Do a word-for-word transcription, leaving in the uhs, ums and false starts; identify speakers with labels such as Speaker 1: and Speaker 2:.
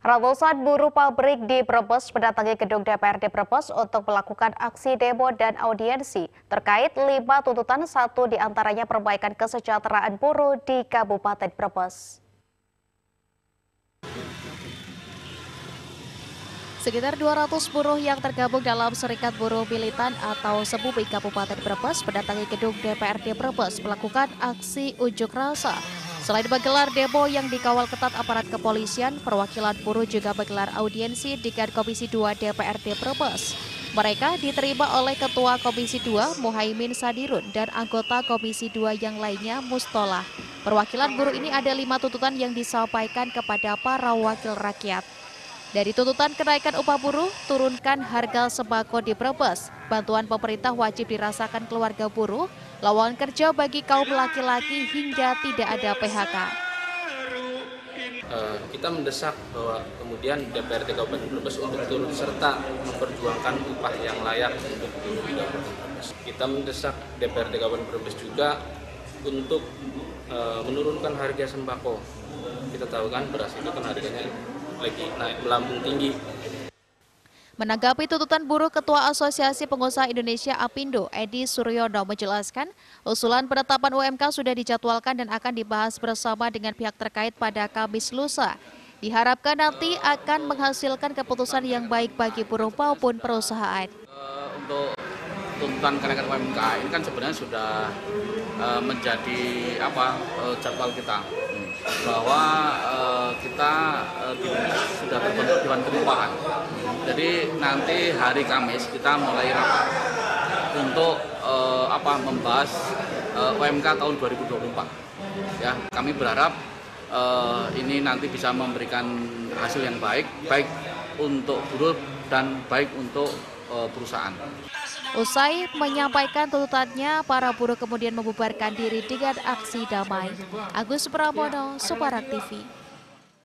Speaker 1: Ratusan buruh pabrik di Brebes mendatangi gedung D P R D Brebes untuk melakukan aksi demo dan audiensi terkait lima tuntutan, satu diantaranya perbaikan kesejahteraan buruh di Kabupaten Brebes. Sekitar dua ratus buruh yang tergabung dalam Serikat Buruh Militan atau Sebubi Kabupaten Brebes mendatangi gedung D P R D Brebes melakukan aksi unjuk rasa. Selain menggelar demo yang dikawal ketat aparat kepolisian, perwakilan buruh juga menggelar audiensi dengan Komisi dua D P R D Brebes. Mereka diterima oleh Ketua Komisi dua Muhaimin Sadirun dan anggota Komisi dua yang lainnya Mustolah. Perwakilan buruh ini ada lima tuntutan yang disampaikan kepada para wakil rakyat. Dari tuntutan kenaikan upah buruh, turunkan harga sembako di Brebes, bantuan pemerintah wajib dirasakan keluarga buruh, lowongan kerja bagi kaum laki-laki hingga tidak ada P H K.
Speaker 2: Uh, kita mendesak bahwa kemudian D P R D Kabupaten Brebes untuk turut serta memperjuangkan upah yang layak untuk buruh di Kabupaten Brebes. Kita mendesak D P R D Kabupaten Brebes juga untuk uh, menurunkan harga sembako. Kita tahu kan beras itu kan harganya lagi naik melambung tinggi.
Speaker 1: Menanggapi tuntutan buruh, Ketua Asosiasi Pengusaha Indonesia Apindo, Edi Suryono menjelaskan, usulan penetapan U M K sudah dijadwalkan dan akan dibahas bersama dengan pihak terkait pada Kamis lusa. Diharapkan nanti akan menghasilkan keputusan yang baik bagi buruh maupun perusahaan.
Speaker 3: Uh, untuk tuntutan kenaikan U M K ini kan sebenarnya sudah uh, menjadi apa uh, jadwal kita. Bahwa uh, kita uh, sudah terbentuk Dewan Pengupahan. Jadi nanti hari Kamis kita mulai rapat untuk uh, apa membahas uh, U M K tahun dua ribu dua puluh empat. Ya, kami berharap uh, ini nanti bisa memberikan hasil yang baik, baik untuk buruh dan baik untuk uh, perusahaan.
Speaker 1: Usai menyampaikan tuntutannya, para buruh kemudian membubarkan diri dengan aksi damai. Agus Pramono, Suparak T V.